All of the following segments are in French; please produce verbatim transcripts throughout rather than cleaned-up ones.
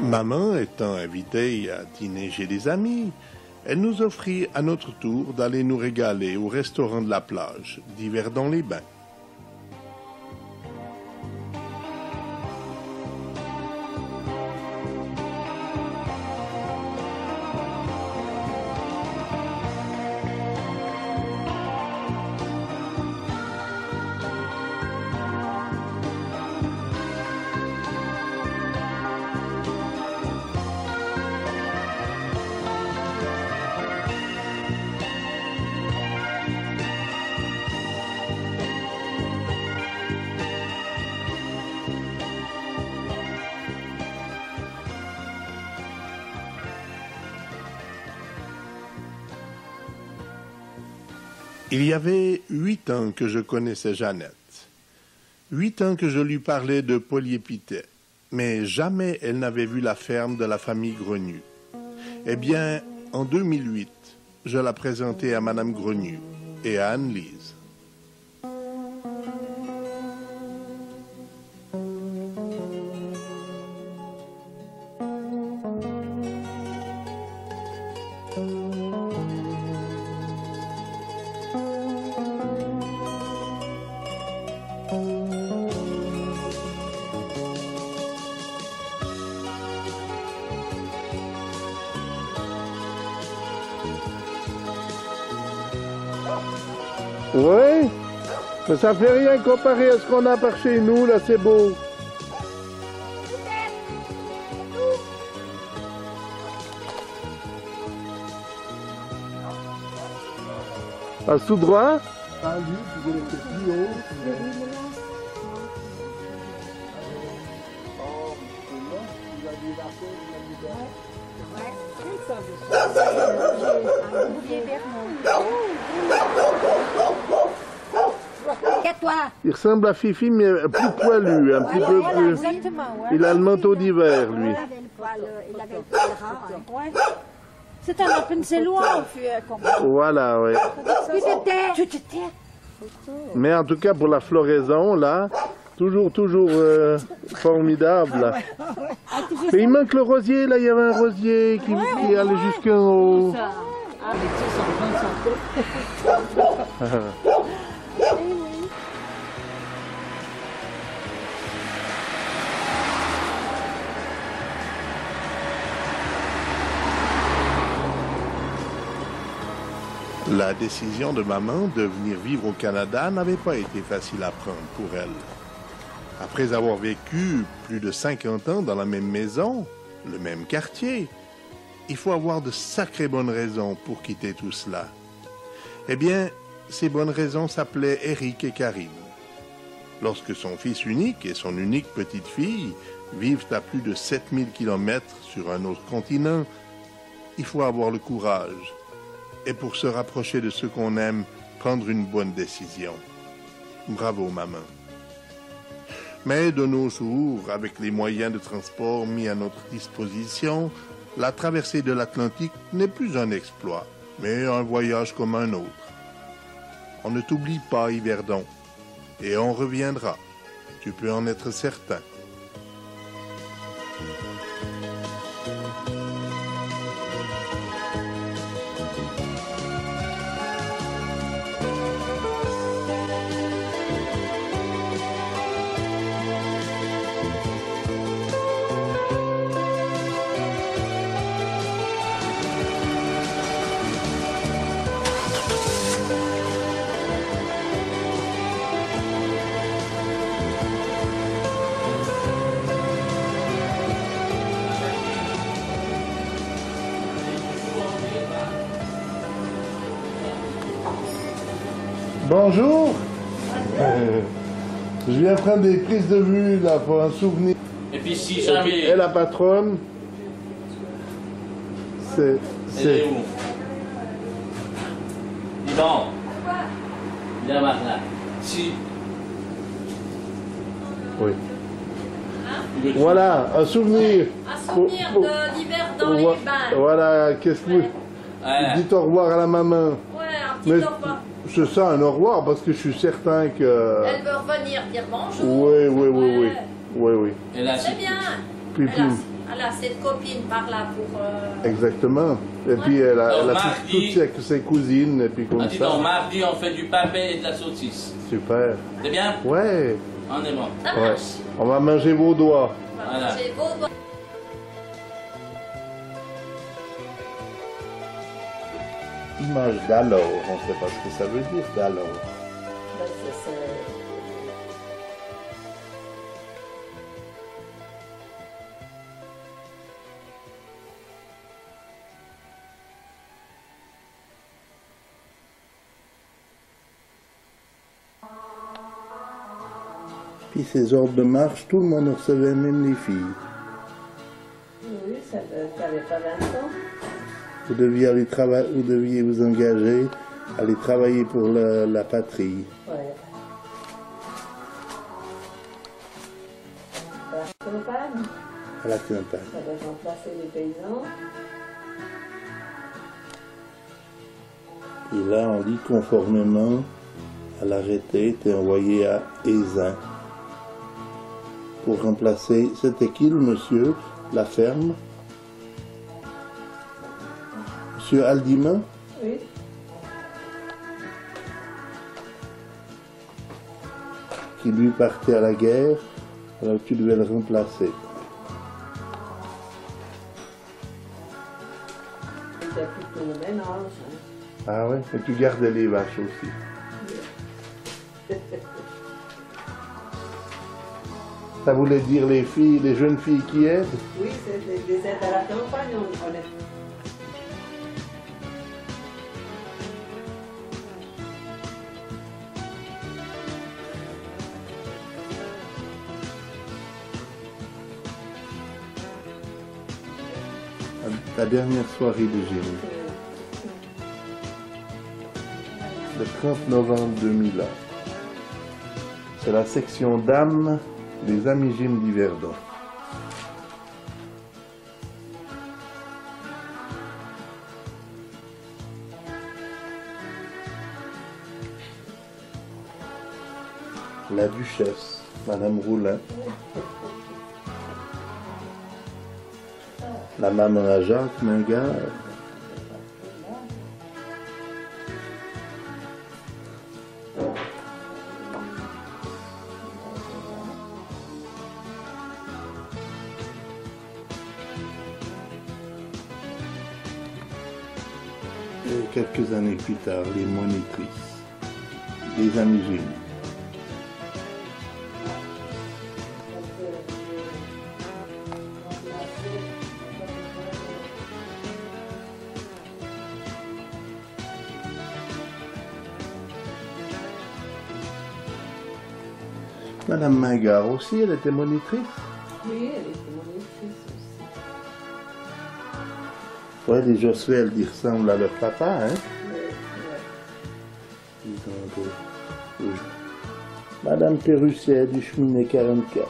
Maman étant invitée à dîner chez des amis, elle nous offrit à notre tour d'aller nous régaler au restaurant de la plage d'Yverdon-les-Bains. Il y avait huit ans que je connaissais Jeannette. Huit ans que je lui parlais de polyépithète, mais jamais elle n'avait vu la ferme de la famille Grenu. Eh bien, en deux mille huit, je la présentai à Madame Grenu et à Anne-Lise. Oui, mais ça fait rien comparé à ce qu'on a par chez nous, là, c'est beau. Ah, tout droit? Ah oui, tu veux être plus haut. Il ressemble à Fifi, mais plus poilu, un petit peu plus. Il a le manteau d'hiver, lui. C'est un Rapunzelois. Voilà, oui. Tu te tais. Mais en tout cas, pour la floraison, là, toujours, toujours euh, formidable. Mais il manque le rosier, là, il y avait un rosier qui, qui allait jusqu'en haut. La décision de maman de venir vivre au Canada n'avait pas été facile à prendre pour elle. Après avoir vécu plus de cinquante ans dans la même maison, le même quartier, il faut avoir de sacrées bonnes raisons pour quitter tout cela. Eh bien, ces bonnes raisons s'appelaient Eric et Karine. Lorsque son fils unique et son unique petite fille vivent à plus de sept mille kilomètres sur un autre continent, il faut avoir le courage. Et pour se rapprocher de ceux qu'on aime, prendre une bonne décision. Bravo, maman. Mais de nos jours, avec les moyens de transport mis à notre disposition, la traversée de l'Atlantique n'est plus un exploit, mais un voyage comme un autre. On ne t'oublie pas, Yverdon, et on reviendra. Tu peux en être certain. Bonjour. Euh, je viens prendre des prises de vue là pour un souvenir. Et puis si jamais... Et la patronne, c'est... Elle est où? Dis donc. Viens maintenant. Si. Oui. Voilà, un souvenir. Un souvenir Pour- de l'hiver dans Vo- les bains. Voilà, qu'est-ce que vous... Ouais. Dites au revoir à la maman. Ouais, un petit Mais au revoir. c'est ça, un au revoir, parce que je suis certain que... Elle veut revenir dire bonjour. Oui, oui, oui, oui. Ouais. Oui, oui. Et là, C'est si. bien. Puis, Elle a, puis, Voilà, cette copine par là pour... Euh... Exactement. Et puis elle a, elle a Donc, toutes toutes ses, ses cousines, et puis comme Ah, dis ça. donc, mardi, on fait du papet et de la saucisse. Super. C'est bien? Ouais. On est bon. Ça Ouais. marche. On va manger vos doigts. On va Voilà. manger vos doigts. Image d'alors, on ne sait pas ce que ça veut dire d'alors. Ben, c'est- c'est- Puis ces ordres de marche, tout le monde recevait, même les filles. Oui, ça n'avait pas vingt ans. Vous deviez aller travailler, vous deviez vous engager, aller travailler pour la, la patrie. Ouais. À la campagne, À la campagne. ça avait remplacé les paysans. Et là, on dit conformément à l'arrêté, était envoyé à Aisin pour remplacer. C'était qui le monsieur? La ferme? Monsieur Aldima? Oui. Qui lui partait à la guerre, alors tu devais le remplacer. C'était plutôt le ménage. Hein. Ah ouais? Et tu gardais les vaches aussi. Ça voulait dire les filles, les jeunes filles qui aident? Oui, c'est des, des aides à la campagne, on, on est. La dernière soirée de gym, le trente novembre deux mille un. C'est la section dames des Amis Gym d'Yverdon. La duchesse, Madame Roulin. La maman à Jacques Mingard. Et quelques années plus tard, les monitrices, les Amis Gym. Madame Mingard aussi, elle était monitrice. Oui, elle était monitrice aussi. Ouais, les Josué, elles y ressemblent à leur papa, hein. Ouais, ouais. Ils ont un peu- oui. Madame Perrussier du cheminée quarante-quatre.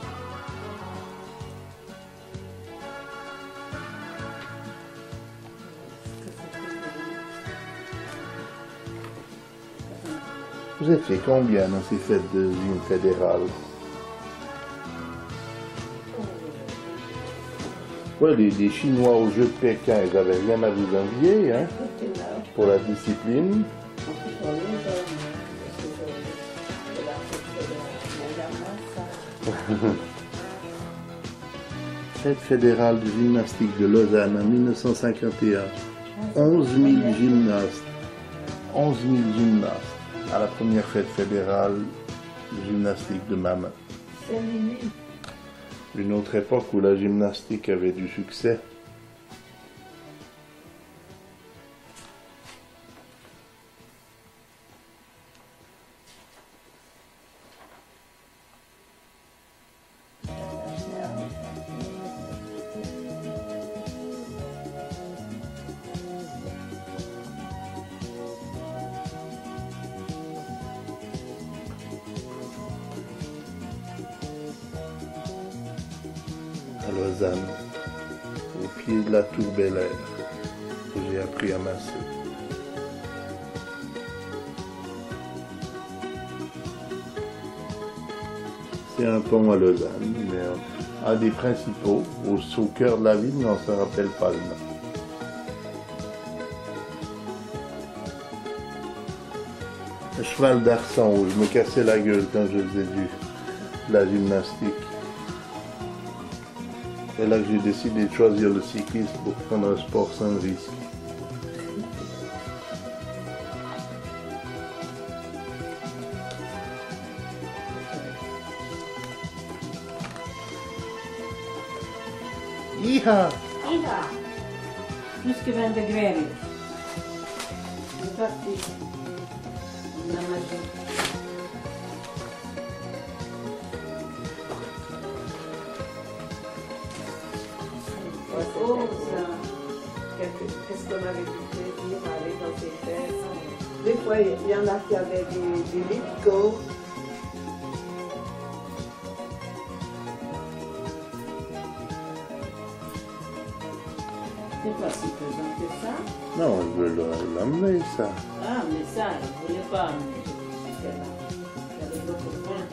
Vous étiez combien dans ces fêtes de gym fédérale? Ouais, les, les Chinois au jeu de Pékin, ils n'avaient rien à vous envier, hein, pour la discipline. Fête fédérale de gymnastique de Lausanne en mille neuf cent cinquante et un. onze mille gymnastes. onze mille gymnastes à la première fête fédérale de gymnastique de Maman. Une autre époque où la gymnastique avait du succès. À Lausanne, au pied de la tour Bel Air, que j'ai appris à masser. C'est un pont à Lausanne, mais un des principaux, au, au cœur de la ville, mais on ne se rappelle pas le nom. Le cheval d'Arsan, où je me cassais la gueule quand je faisais du, de la gymnastique. C'est là que j'ai décidé de choisir le cyclisme pour prendre un sport sans risque. Iha! Iha! Jusque vingt degrés. C'est parti. On a mangé. Oh, ça. Qu'est-ce qu'on avait du plaisir à aller dans ces fêtes. Des fois, il y en a qui avaient des, des licots. C'est pas si pesant que ça. Non, je veux l'emmener, ça. Ah, mais ça, je ne voulais pas emmener. J'avais d'autres points.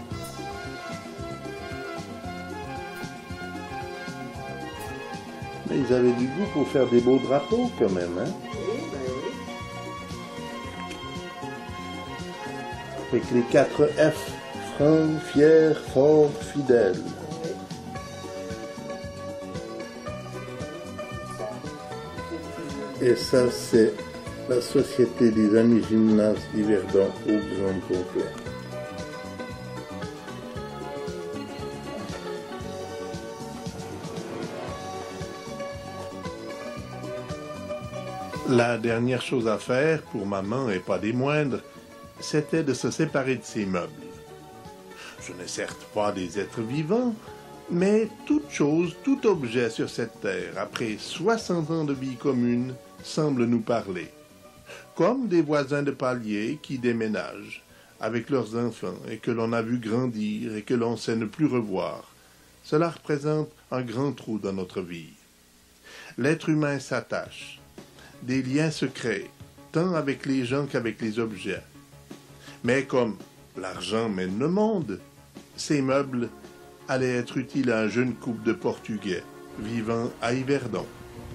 Mais ils avaient du goût pour faire des beaux drapeaux, quand même, hein? Oui, ben oui. Avec les quatre F. Franc, fier, fort, fidèle. Et ça, c'est la Société des Amis Gymnastes d'Yverdon au grand complet. La dernière chose à faire, pour maman et pas des moindres, c'était de se séparer de ses meubles. Ce n'est certes pas des êtres vivants, mais toute chose, tout objet sur cette terre, après soixante ans de vie commune, semble nous parler. Comme des voisins de palier qui déménagent avec leurs enfants et que l'on a vu grandir et que l'on sait ne plus revoir. Cela représente un grand trou dans notre vie. L'être humain s'attache. Des liens se créent, tant avec les gens qu'avec les objets. Mais comme l'argent mène le monde, ces meubles allaient être utiles à un jeune couple de Portugais vivant à Yverdon.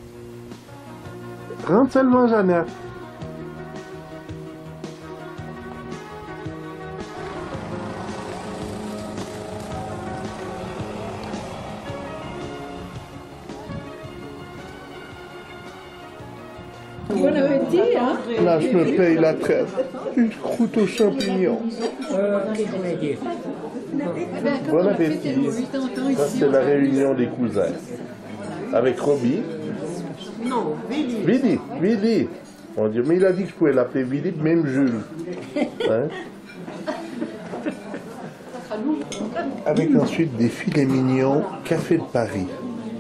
Rentre seulement, Jeannette. Bon appétit, hein? Là, je me paye la traite. Une croûte aux champignons. Bon appétit. Ça, c'est la réunion des cousins. Avec Robbie. Non, Vili. Vili, Vili. Mon Dieu, mais il a dit que je pouvais l'appeler Vili, même Jules. Hein? Avec ensuite des filets mignons, café de Paris.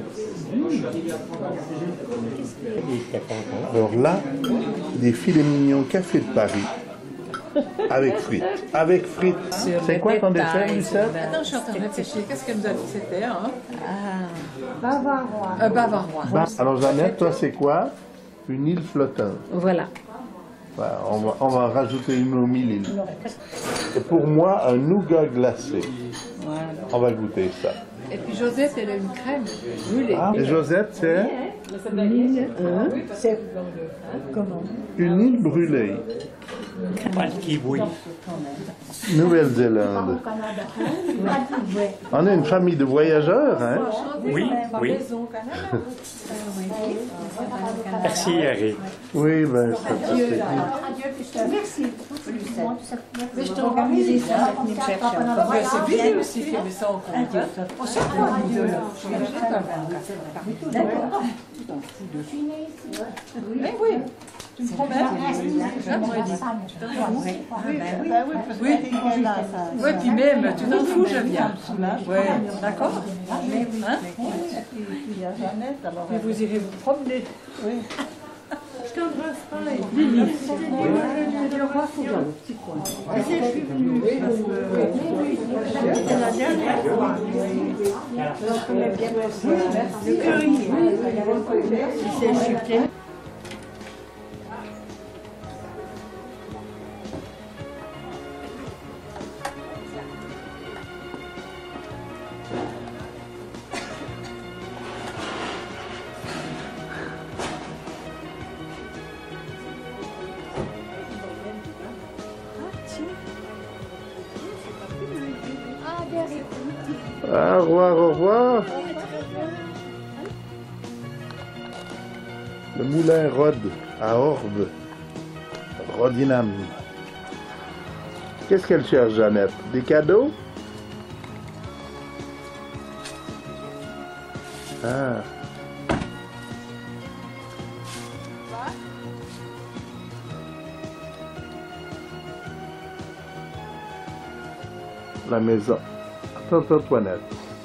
Alors là, des filets mignons, café de Paris. Avec frites. Avec frites. C'est quoi ton dessert, Lucette? Attends, je suis en train de réfléchir. Qu'est-ce qu'elle nous a dit que c'était, hein? Bavarois. Un bavarois. Bah, alors, Jeannette, toi, c'est quoi? Une île flottante. Voilà. Bah, on, va, on va rajouter une au mille îles. Et pour moi, un nougat glacé. Voilà. On va goûter ça. Et puis Josette, elle a une crème brûlée. Ah, et Josette, c'est C'est comment? une île brûlée. Nouvelle-Zélande. On est une famille de voyageurs, hein? Oui, oui. Merci, Harry. Oui, ben, ça ça, c'est bien. Merci. Mais je t'ai organisé ça. Ouais, c'est Billy aussi qui met ça en compte. On s'en fout de là. D'accord. Mais oui. Tu me promets? Oui. Oui, puis même, tu t'en fous, je viens. Oui, d'accord? Hein? Mais vous irez vous promener. Oui. Je t'embrasse pas. Lily. Le roi Fouga, le petit coin. Je suis venue. C'est la dernière fois. Je connais bien le curry. C'est sucré. Au revoir, au revoir. Le moulin Rod à Orbe. Rodinam. Qu'est-ce qu'elle cherche, Jeannette? Des cadeaux? Ah. La maison. Tante Antoinette.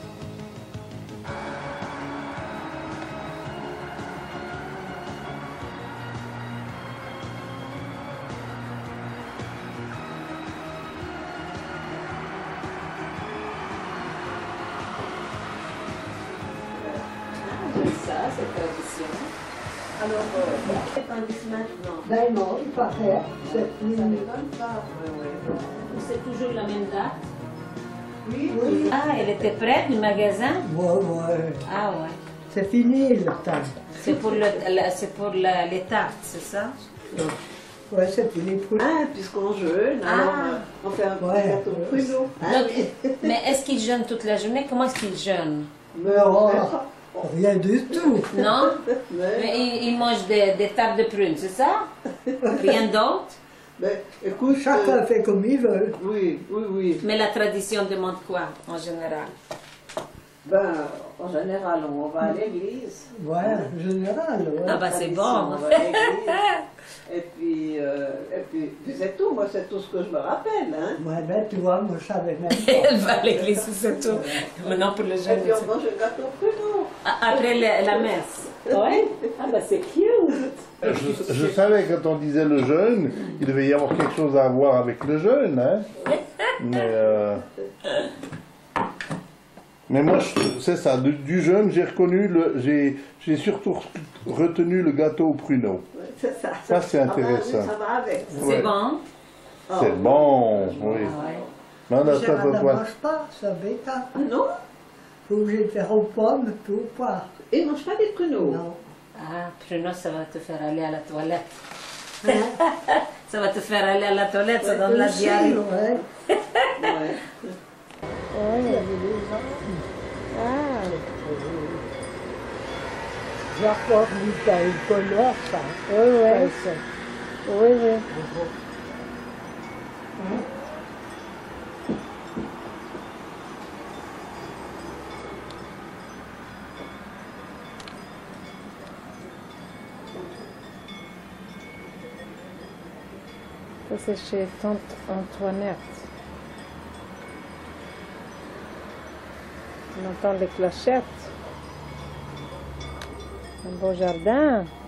Ça, cette tradition. Alors, euh, c'est tandis maintenant. Ben non, il paraît. C'est plus... Ça m'étonne pas. Ouais, ouais. C'est toujours la même date. Oui, Oui. Ah, elle était prête, le magasin? Ouais, ouais. Ah ouais. C'est fini le temps. C'est pour, le, la- c'est pour la- les tartes, c'est ça? Ouais, c'est fini pour... Ah, puisqu'on jeûne, Ah. alors euh, on fait un Ouais. gâteau de pruneau. Donc, mais est-ce qu'ils jeûnent toute la journée? Comment est-ce qu'ils jeûnent? Mais oh, rien du tout. Non? Mais, Mais ils, ils mangent des, des tartes de prunes, c'est ça? Rien d'autre? mais écoute, Chacun euh, fait comme il veut. oui, oui, oui. Mais la tradition demande quoi, en général? Ben, en général, on va à l'église. Ouais, en général. Ouais. Ah bah c'est Tradition, bon. on va à l'église. Et puis, euh, et puis, puis c'est tout. Moi, c'est tout ce que je me rappelle. Hein. Ouais, ben tu vois, moi je savais même Elle pas. va à l'église, c'est tout. Maintenant pour le Et jeûne. puis, on mange le gâteau de pruneau. Ah, après la, la messe. Oui? Ah bah c'est cute. Je, je savais que quand on disait le jeûne, il devait y avoir quelque chose à voir avec le jeûne, hein. Mais, euh, mais moi, je- c'est ça, du, du jeûne, j'ai reconnu le, j'ai, j'ai surtout retenu le gâteau au pruneau. Ouais, c'est ça. Ça, c'est Ah, ben, intéressant. oui, ça va avec. C'est Ouais. bon? C'est bon, oui. Ah ouais. Non, non, Gérard ça, ne ça, ça. mange pas, ça bête. Hein. Ah non? Faut obligé de faire aux pommes, tout ou pas. Il ne mange pas des pruneaux. Non. Ah, pruneau, ça va te faire aller à la toilette. Hein? Ça va te faire aller à la toilette, ça donne la Aussi, diarrhée. ouais. Ouais. J'apporte Michael Collard, ça. Oui, oui. Oui, oui. Ça, c'est chez Tante Antoinette. On entend les clochettes. Un beau jardin.